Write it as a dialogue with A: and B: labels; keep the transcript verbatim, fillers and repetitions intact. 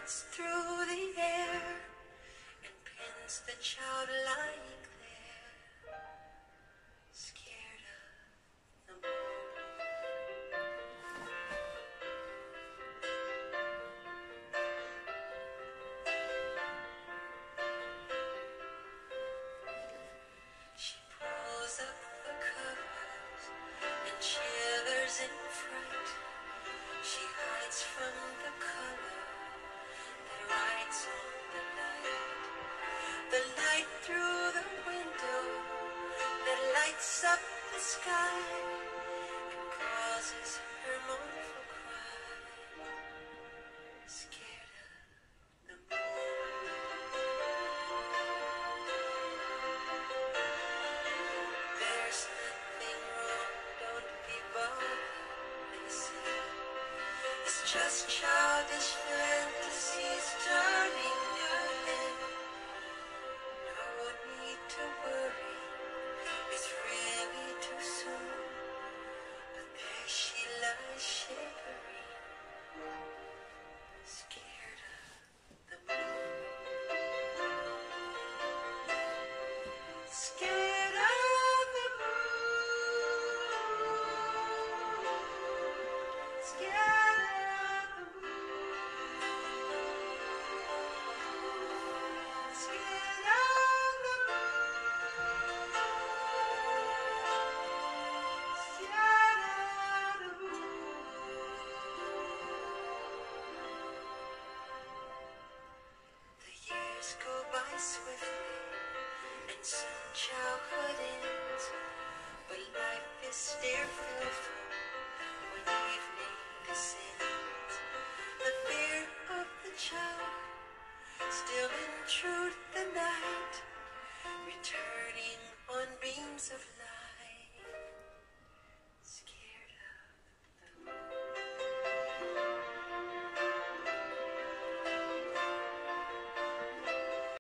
A: flights through the air and pins the child lying there, scared of the moon. She pulls up the covers and shivers in fright. She hides from the color that rides on the light, the light through the window that lights up the sky and causes her mournful cry, scared of the moon. There's nothing wrong, don't be bothered, they say. It's just childish fantasies turning your head. No need to worry, it's really too soon. But there she lies shivering, scared of the moon. Scared of the moon. Scared of the moon. Scared of the moon. Scared of the moon. The years go by swiftly, and soon childhood ends, but life is still fearful when evening descends. The fear of the child still intrude the night, returning on beams of light.